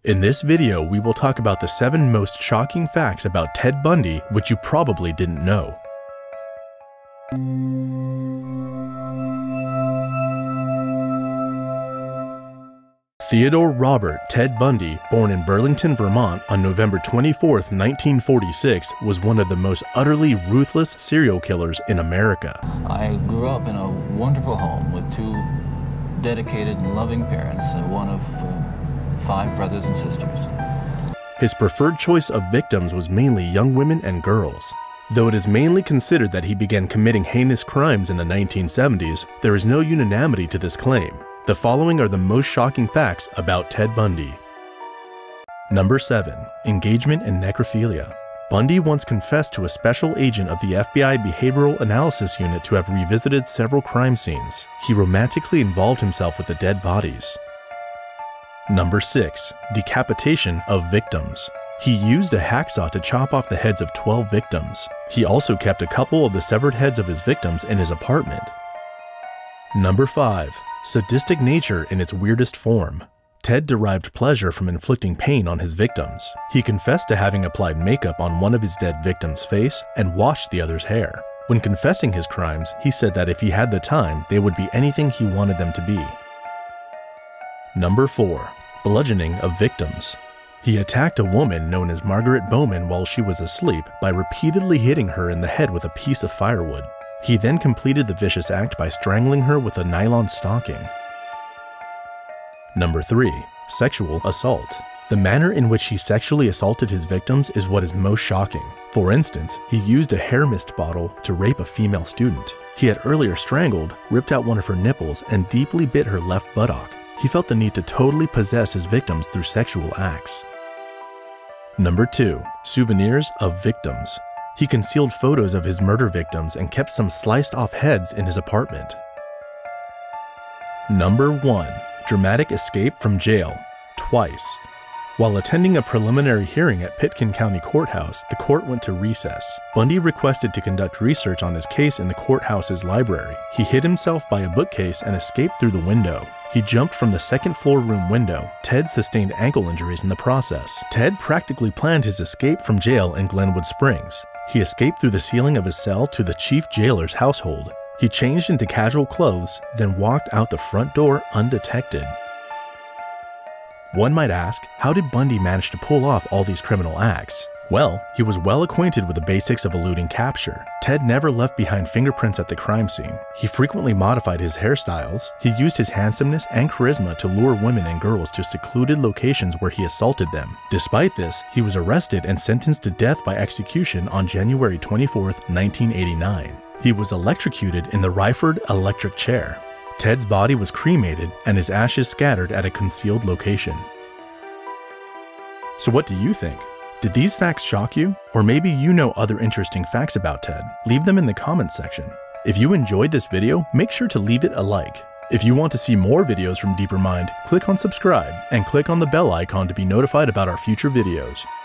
In this video, we will talk about the 7 most shocking facts about Ted Bundy which you probably didn't know. Theodore Robert Ted Bundy, born in Burlington, Vermont on November 24, 1946, was one of the most utterly ruthless serial killers in America. I grew up in a wonderful home with 2 dedicated and loving parents, one of 5 brothers and sisters. His preferred choice of victims was mainly young women and girls. Though it is mainly considered that he began committing heinous crimes in the 1970s, there is no unanimity to this claim. The following are the most shocking facts about Ted Bundy. Number 7. Engagement in necrophilia. Bundy once confessed to a special agent of the FBI Behavioral Analysis Unit to have revisited several crime scenes. He romantically involved himself with the dead bodies. Number 6. Decapitation of victims. He used a hacksaw to chop off the heads of 12 victims. He also kept a couple of the severed heads of his victims in his apartment. Number 5. Sadistic nature in its weirdest form. Ted derived pleasure from inflicting pain on his victims. He confessed to having applied makeup on one of his dead victims' face and washed the other's hair. When confessing his crimes, he said that if he had the time, they would be anything he wanted them to be. Number 4. Bludgeoning of victims. He attacked a woman known as Margaret Bowman while she was asleep by repeatedly hitting her in the head with a piece of firewood. He then completed the vicious act by strangling her with a nylon stocking. Number 3. Sexual assault. The manner in which he sexually assaulted his victims is what is most shocking. For instance, he used a hair mist bottle to rape a female student. He had earlier strangled, ripped out one of her nipples, and deeply bit her left buttock. He felt the need to totally possess his victims through sexual acts. Number 2. Souvenirs of victims. He concealed photos of his murder victims and kept some sliced off heads in his apartment. Number 1. Dramatic escape from jail. Twice. While attending a preliminary hearing at Pitkin County Courthouse, the court went to recess. Bundy requested to conduct research on his case in the courthouse's library. He hid himself by a bookcase and escaped through the window. He jumped from the second-floor room window. Ted sustained ankle injuries in the process. Ted practically planned his escape from jail in Glenwood Springs. He escaped through the ceiling of his cell to the chief jailer's household. He changed into casual clothes, then walked out the front door undetected. One might ask, how did Bundy manage to pull off all these criminal acts? Well, he was well acquainted with the basics of eluding capture. Ted never left behind fingerprints at the crime scene. He frequently modified his hairstyles. He used his handsomeness and charisma to lure women and girls to secluded locations where he assaulted them. Despite this, he was arrested and sentenced to death by execution on January 24, 1989. He was electrocuted in the Ryford electric chair. Ted's body was cremated and his ashes scattered at a concealed location. So what do you think? Did these facts shock you? Or maybe you know other interesting facts about Ted? Leave them in the comments section. If you enjoyed this video, make sure to leave it a like. If you want to see more videos from Deeper Mind, click on subscribe and click on the bell icon to be notified about our future videos.